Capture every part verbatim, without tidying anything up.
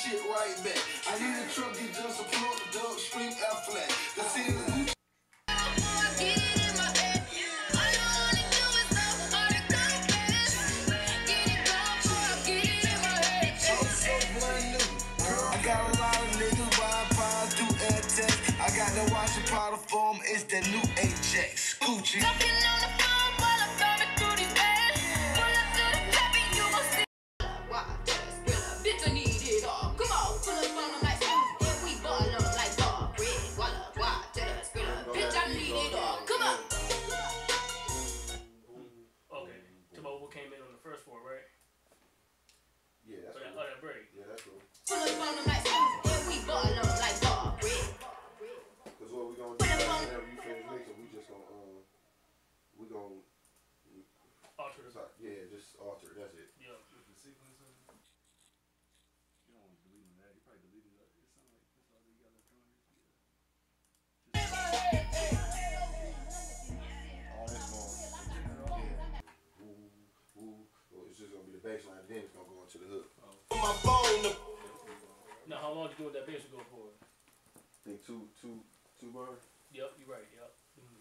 shit right back. I need a truck that just a plug, duck, scream F flat. The city of Washing powder form is the new Ajax. Gucci. Talking on the phone while I'm thumbing through these bands. Pull up to the happy, you gon' see. Why? Bitch, I need it all. Come on, pull up on them like and we ball up like dog. Red, walla, why? Tell us, bitch, I need it all. Come on. Okay, Timo came in on the first four, right? Yeah, that's oh, cool. That, oh, that break. Yeah, that's cool. Pull up on them like and we ball up like dog. Red. Cause what we gonna do whenever you finish mixing, we just gonna um, we gonna alter it. Yeah, just alter it. That's it. Yeah. With the sequence of it, you don't want to delete that. You probably deleted it. It sounds like that's all you got left on here. All this going. Yeah. Ooh, ooh. Well, it's just gonna be the bass line. Then it's gonna go into the hook. Oh. My phone. Now, how long did you do with that bass go for? I think two, two. Two bars? Yep, you're right, yep.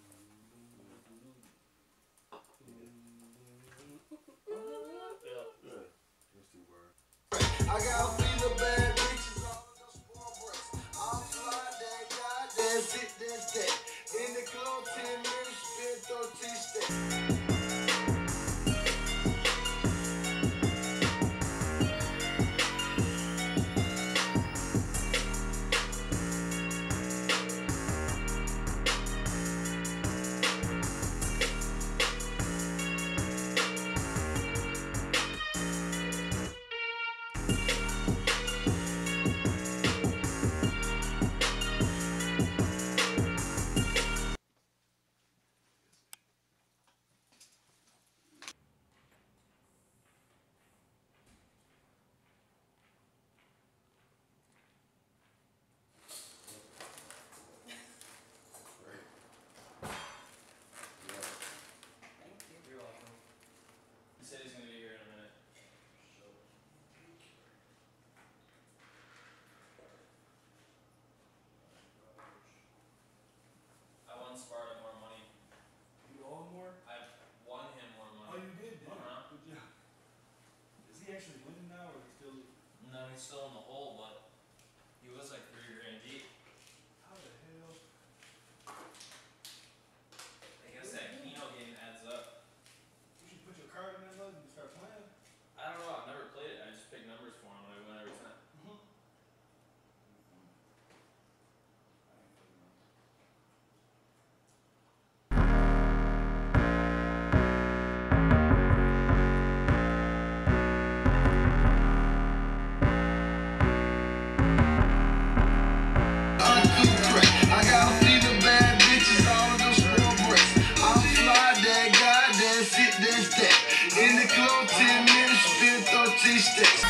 Yeah. Yeah. That's two bars. I got a feel of bad bitches all the sport breaks. I'm fly that guy, that's it, that's that. In the club, ten minutes, spend thirteen steps. Sparta more money. You owe him more? I won him more money. Oh, you did? Damn. Uh-huh. Good job. Is he actually winning now, or is he still? No, he's still in the hole, but he was like three grand deep. How the hell? I guess that Keno game adds up. You should put your card in that button and start playing. I don't know. I've never played it. I just pick numbers for him and I win every time. Mm-hmm. In the club, ten minutes, spend thirteen steps.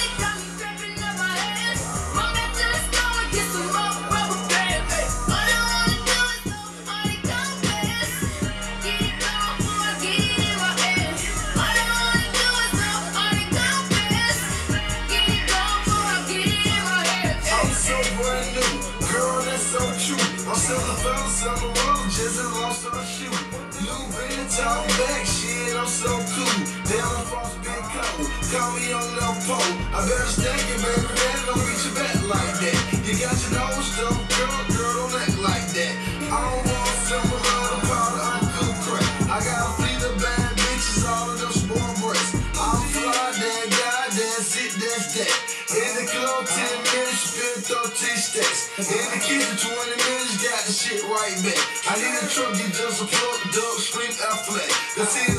I'm so brand new, girl, that's so true. I'm still the fellas on the road, just lost our shoe. New Benny talk back, shit, I'm so cool. Down the frost, big cold. Call me on the pole. I better stack it, baby, man. Don't reach your back like that. You got your nose stuff, girl, girl, don't act like that. I don't want simple love, the powder, I'm cool crack. I got a fleet of bad bitches, all of them sport breaks. I'm fly, that guy, that's it, that's that. In the club, ten minutes, spend thirteen steps. In the kitchen, twenty minutes, got the shit right back. I need a truck, you just a plug, duck, scream F flat.